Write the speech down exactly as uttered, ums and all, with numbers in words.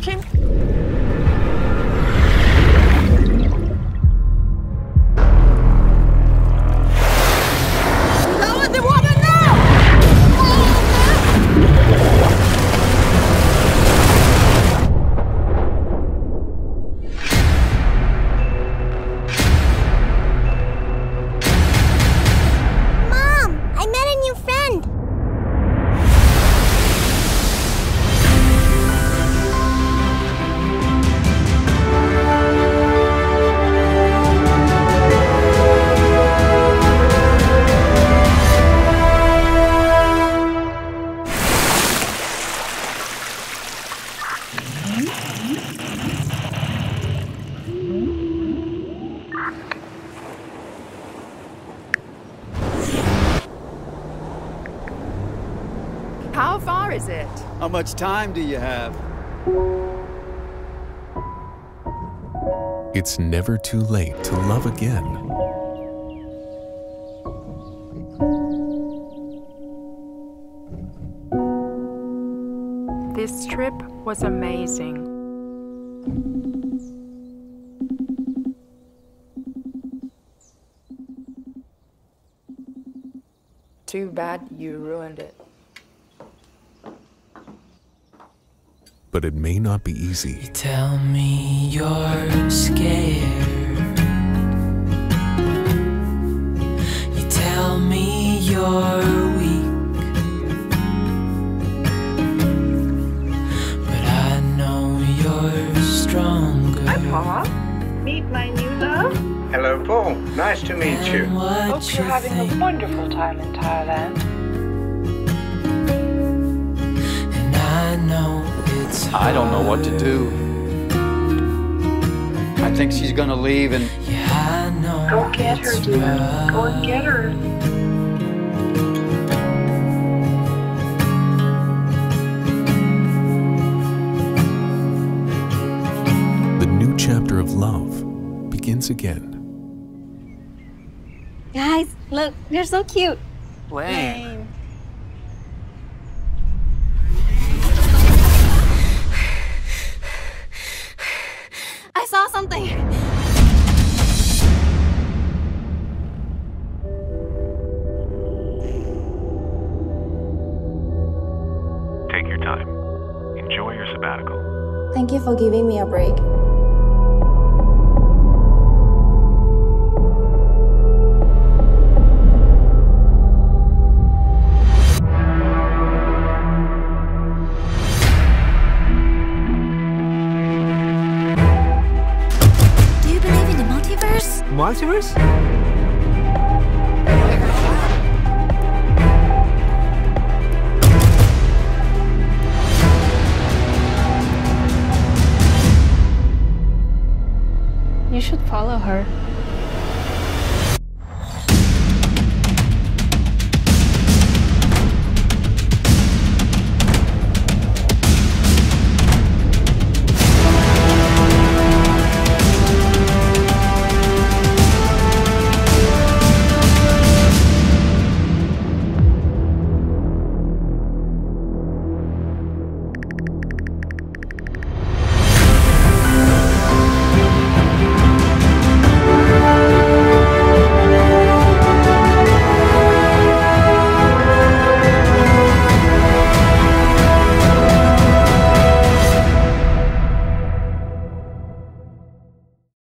Kim? Lower the woman now! Mom, I met a new friend. How far is it? How much time do you have? It's never too late to love again. This trip was amazing. Too bad you ruined it. But it may not be easy. You tell me you're scared. You tell me you're weak. But I know you're stronger. Hi, Paul. Meet my new love. Hello, Paul. Nice to meet you. Hope you're having a wonderful time in Thailand. And I know it's I don't know what to do. I think she's gonna leave and... Yeah, I know. Go get her, it's dear. rough. Go and get her. The new chapter of love begins again. Guys, look, they're so cute. Wayne. I saw something. Take your time. Enjoy your sabbatical. Thank you for giving me a break. Do you believe in the multiverse? Multiverse? You should follow her.